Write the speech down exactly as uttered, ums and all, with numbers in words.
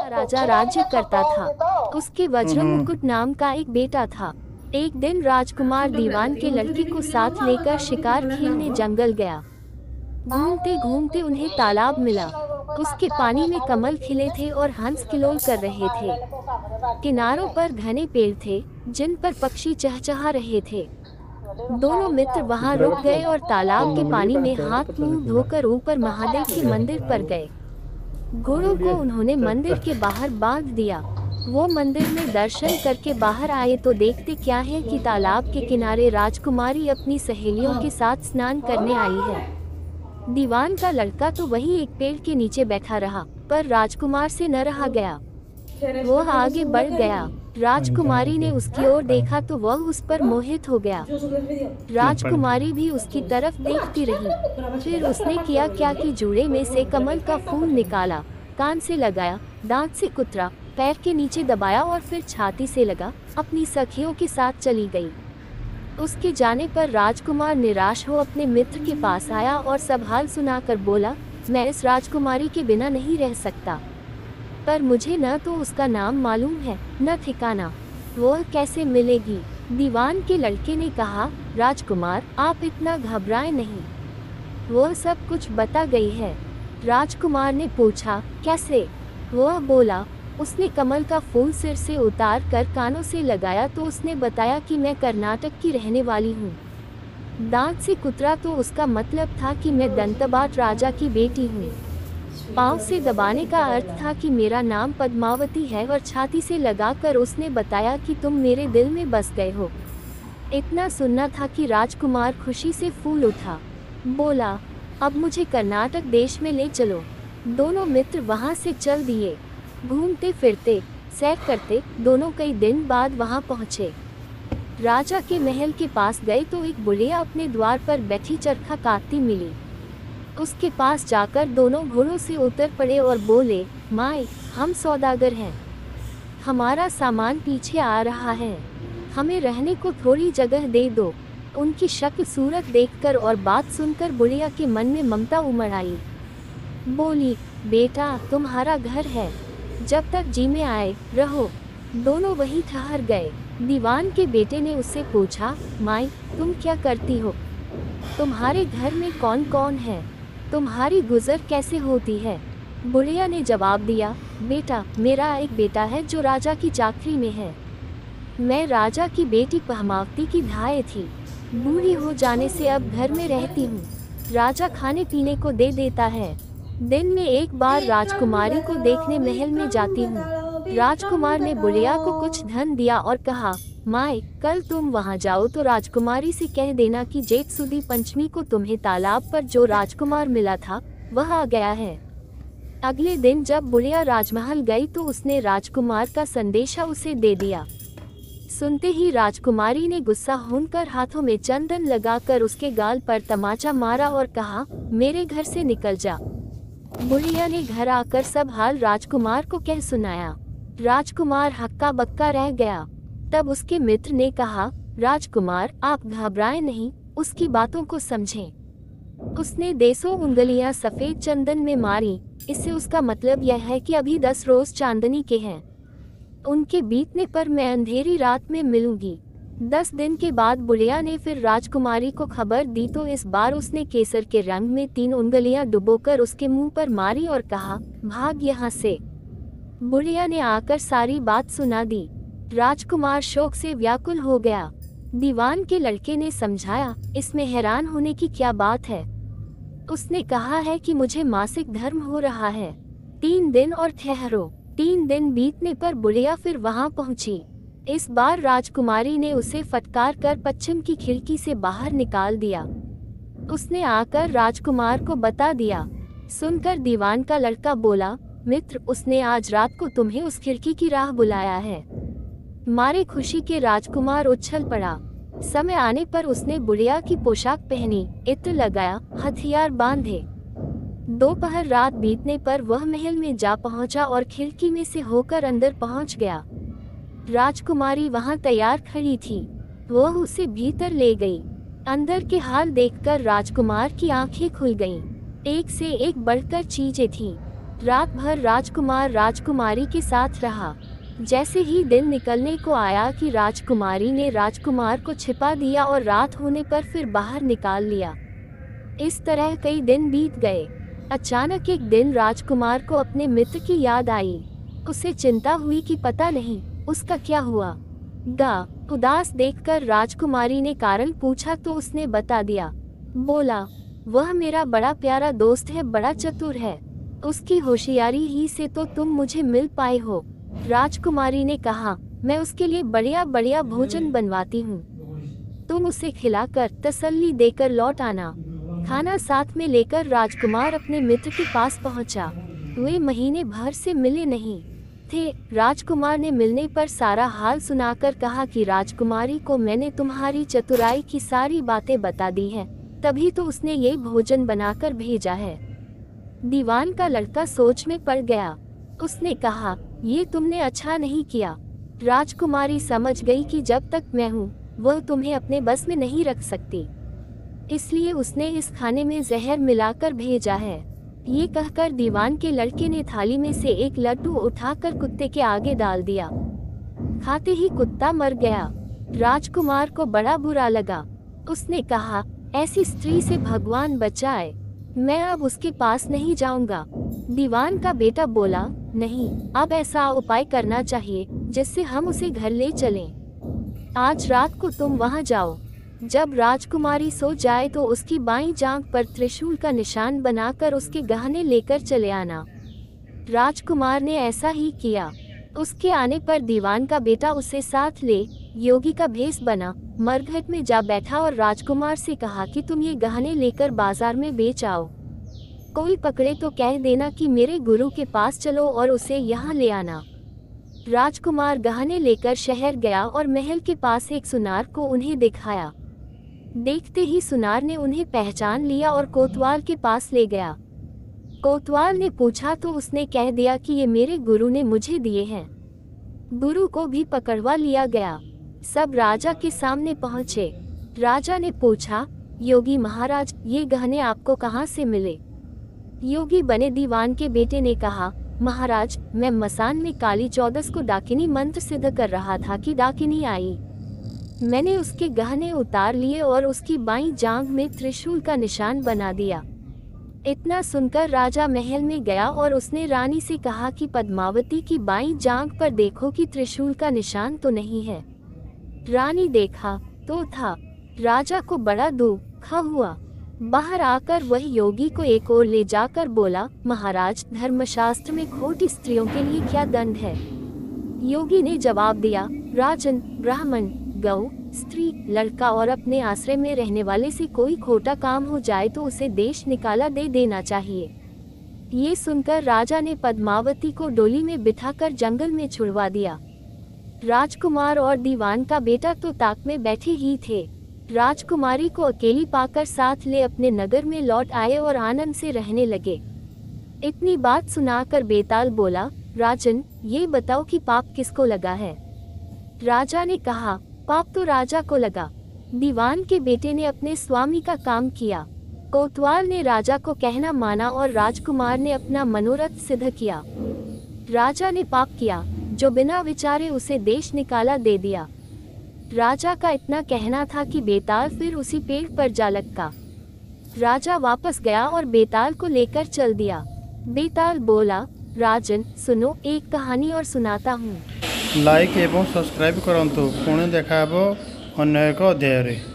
राजा राज्य करता था। उसके वज्र मुकुट नाम का एक बेटा था। एक दिन राजकुमार दीवान के लड़के को साथ लेकर शिकार खेलने जंगल गया। घूमते घूमते उन्हें तालाब मिला। उसके पानी में कमल खिले थे और हंस किलोल कर रहे थे। किनारों पर घने पेड़ थे जिन पर पक्षी चहचहा रहे थे। दोनों मित्र वहां रुक गए और तालाब के पानी में हाथ मुंह धोकर ऊपर महादेव के मंदिर पर गए। घोड़ों को उन्होंने मंदिर के बाहर बांध दिया। वो मंदिर में दर्शन करके बाहर आए तो देखते क्या है कि तालाब के किनारे राजकुमारी अपनी सहेलियों के साथ स्नान करने आई है। दीवान का लड़का तो वहीं एक पेड़ के नीचे बैठा रहा, पर राजकुमार से न रहा गया। वो आगे बढ़ गया। राजकुमारी ने उसकी ओर देखा तो वह उस पर मोहित हो गया। राजकुमारी भी उसकी तरफ देखती रही। फिर उसने किया क्या कि जूड़े में से कमल का फूल निकाला, कान से लगाया, दांत से कुतरा, पैर के नीचे दबाया और फिर छाती से लगा अपनी सखियों के साथ चली गई। उसके जाने पर राजकुमार निराश हो अपने मित्र के पास आया और सब हाल सुनाकर बोला, मैं इस राजकुमारी के बिना नहीं रह सकता, पर मुझे न तो उसका नाम मालूम है न ठिकाना, वो कैसे मिलेगी। दीवान के लड़के ने कहा, राजकुमार आप इतना घबराएं नहीं, वो सब कुछ बता गई है। राजकुमार ने पूछा, कैसे? वह बोला, उसने कमल का फूल सिर से उतार कर कानों से लगाया तो उसने बताया कि मैं कर्नाटक की रहने वाली हूँ। दांत से कुतरा तो उसका मतलब था कि मैं दंतबाट राजा की बेटी हूँ। पाँव से दबाने का अर्थ था कि मेरा नाम पद्मावती है और छाती से लगाकर उसने बताया कि तुम मेरे दिल में बस गए हो। इतना सुनना था कि राजकुमार खुशी से फूल उठा। बोला, अब मुझे कर्नाटक देश में ले चलो। दोनों मित्र वहाँ से चल दिए। घूमते फिरते सैर करते दोनों कई दिन बाद वहाँ पहुँचे। राजा के महल के पास गए तो एक बुढ़िया अपने द्वार पर बैठी चरखा काटती मिली। उसके पास जाकर दोनों घोड़ों से उतर पड़े और बोले, माए, हम सौदागर हैं, हमारा सामान पीछे आ रहा है, हमें रहने को थोड़ी जगह दे दो। उनकी शक्ल सूरत देखकर और बात सुनकर बुढ़िया के मन में ममता उमड़ आई। बोली, बेटा तुम्हारा घर है, जब तक जी में आए रहो। दोनों वहीं ठहर गए। दीवान के बेटे ने उससे पूछा, माई तुम क्या करती हो? तुम्हारे घर में कौन कौन है? तुम्हारी गुजर कैसे होती है? बुढ़िया ने जवाब दिया, बेटा मेरा एक बेटा है जो राजा की चाकरी में है। मैं राजा की बेटी पहमावती की धाए थी। बूढ़ी हो जाने से अब घर में रहती हूँ। राजा खाने पीने को दे देता है। दिन में एक बार राजकुमारी को देखने महल में जाती हूँ। राजकुमार ने बुढ़िया को कुछ धन दिया और कहा, माए कल तुम वहाँ जाओ तो राजकुमारी से कह देना कि जेठ सुदी पंचमी को तुम्हें तालाब पर जो राजकुमार मिला था वह आ गया है। अगले दिन जब बुढ़िया राजमहल गई तो उसने राजकुमार का संदेशा उसे दे दिया। सुनते ही राजकुमारी ने गुस्सा होकर हाथों में चंदन लगाकर उसके गाल पर तमाचा मारा और कहा, मेरे घर से निकल जा। बुढ़िया ने घर आकर सब हाल राजकुमार को कह सुनाया। राजकुमार हक्का बक्का रह गया। तब उसके मित्र ने कहा, राजकुमार आप घबराएं नहीं, उसकी बातों को समझें। उसने देसों उंगलियां सफेद चंदन में मारी, इससे उसका मतलब यह है कि अभी दस रोज चांदनी के हैं। उनके बीतने पर मैं अंधेरी रात में मिलूंगी। दस दिन के बाद बुढ़िया ने फिर राजकुमारी को खबर दी तो इस बार उसने केसर के रंग में तीन उंगलियां डुबोकर उसके मुंह पर मारी और कहा, भाग यहाँ से। बुढ़िया ने आकर सारी बात सुना दी। राजकुमार शोक से व्याकुल हो गया। दीवान के लड़के ने समझाया, इसमें हैरान होने की क्या बात है। उसने कहा है कि मुझे मासिक धर्म हो रहा है, तीन दिन और ठहरो। तीन दिन बीतने पर बुढ़िया फिर वहां पहुंची। इस बार राजकुमारी ने उसे फटकार कर पश्चिम की खिड़की से बाहर निकाल दिया। उसने आकर राजकुमार को बता दिया। सुनकर दीवान का लड़का बोला, मित्र उसने आज रात को तुम्हें उस खिड़की की राह बुलाया है। मारे खुशी के राजकुमार उछल पड़ा। समय आने पर उसने बुढ़िया की पोशाक पहनी, इत्र लगाया, हथियार बांधे। दोपहर रात बीतने पर वह महल में जा पहुंचा और खिड़की में से होकर अंदर पहुंच गया। राजकुमारी वहां तैयार खड़ी थी। वह उसे भीतर ले गई। अंदर के हाल देखकर राजकुमार की आंखें खुल गईं। एक से एक बढ़कर चीजें थीं। रात भर राजकुमार राजकुमारी के साथ रहा। जैसे ही दिन निकलने को आया कि राजकुमारी ने राजकुमार को छिपा दिया और रात होने पर फिर बाहर निकाल लिया। इस तरह कई दिन बीत गए। अचानक एक दिन राजकुमार को अपने मित्र की याद आई। उसे चिंता हुई कि पता नहीं उसका क्या हुआ। गा उदास देखकर राजकुमारी ने कारण पूछा तो उसने बता दिया। बोला, वह मेरा बड़ा प्यारा दोस्त है, बड़ा चतुर है। उसकी होशियारी ही से तो तुम मुझे मिल पाए हो। राजकुमारी ने कहा, मैं उसके लिए बढ़िया बढ़िया भोजन बनवाती हूँ, तुम उसे खिलाकर तसल्ली देकर लौट आना। खाना साथ में लेकर राजकुमार अपने मित्र के पास पहुंचा। वे महीने भर से मिले नहीं थे। राजकुमार ने मिलने पर सारा हाल सुनाकर कहा कि राजकुमारी को मैंने तुम्हारी चतुराई की सारी बातें बता दी हैं, तभी तो उसने ये भोजन बनाकर भेजा है। दीवान का लड़का सोच में पड़ गया। उसने कहा, ये तुमने अच्छा नहीं किया। राजकुमारी समझ गई कि जब तक मैं हूँ वह तुम्हें अपने बस में नहीं रख सकती, इसलिए उसने इस खाने में जहर मिलाकर भेजा है। ये कहकर दीवान के लड़के ने थाली में से एक लड्डू उठाकर कुत्ते के आगे डाल दिया। खाते ही कुत्ता मर गया। राजकुमार को बड़ा बुरा लगा। उसने कहा, ऐसी स्त्री से भगवान बचाए, मैं अब उसके पास नहीं जाऊंगा। दीवान का बेटा बोला, नहीं, अब ऐसा उपाय करना चाहिए जिससे हम उसे घर ले चलें। आज रात को तुम वहां जाओ। जब राजकुमारी सो जाए तो उसकी बाईं जांघ पर त्रिशूल का निशान बनाकर उसके गहने लेकर चले आना। राजकुमार ने ऐसा ही किया। उसके आने पर दीवान का बेटा उसे साथ ले योगी का भेष बना, मरघट में जा बैठा और राजकुमार से कहा कि तुम ये गहने लेकर बाजार में बेच आओ। कोई पकड़े तो कह देना कि मेरे गुरु के पास चलो और उसे यहाँ ले आना। राजकुमार गहने लेकर शहर गया और महल के पास एक सुनार को उन्हें दिखाया। देखते ही सुनार ने उन्हें पहचान लिया और कोतवाल के पास ले गया। कोतवाल ने पूछा तो उसने कह दिया कि ये मेरे गुरु ने मुझे दिए हैं। गुरु को भी पकड़वा लिया गया। सब राजा के सामने पहुंचे। राजा ने पूछा, योगी महाराज, ये गहने आपको कहाँ से मिले? योगी बने दीवान के बेटे ने कहा, महाराज, मैं मसान में काली चौदस को डाकिनी मंत्र सिद्ध कर रहा था कि डाकिनी आई। मैंने उसके गहने उतार लिए और उसकी बाईं जांघ में त्रिशूल का निशान बना दिया। इतना सुनकर राजा महल में गया और उसने रानी से कहा कि पद्मावती की बाईं जांघ पर देखो कि त्रिशूल का निशान तो नहीं है। रानी देखा तो था। राजा को बड़ा दुख हुआ। बाहर आकर वह योगी को एक ओर ले जाकर बोला, महाराज, धर्मशास्त्र में खोटी स्त्रियों के लिए क्या दंड है? योगी ने जवाब दिया, राजन, ब्राह्मण, गौ, स्त्री, लड़का और अपने आश्रय में रहने वाले से कोई खोटा काम हो जाए तो उसे देश निकाला दे देना चाहिए। ये सुनकर राजा ने पद्मावती को डोली में बिठाकर जंगल में छुड़वा दिया। राजकुमार और दीवान का बेटा तो ताक में बैठे ही थे। राजकुमारी को अकेली पाकर साथ ले अपने नगर में लौट आए और आनंद से रहने लगे। इतनी बात सुनाकर बेताल बोला, राजन, ये बताओ कि पाप किसको लगा है? राजा ने कहा, पाप तो राजा को लगा। दीवान के बेटे ने अपने स्वामी का काम किया। कोतवाल ने राजा को कहना माना और राजकुमार ने अपना मनोरथ सिद्ध किया। राजा ने पाप किया, जो बिना विचारे उसे देश निकाला दे दिया। राजा का इतना कहना था कि बेताल फिर उसी पेड़ पर जा लटका। राजा वापस गया और बेताल को लेकर चल दिया। बेताल बोला, राजन, सुनो, एक कहानी और सुनाता हूँ। लाइक एवं सब्सक्राइब करंतु पुणी देखा अन्य एक अध्याय।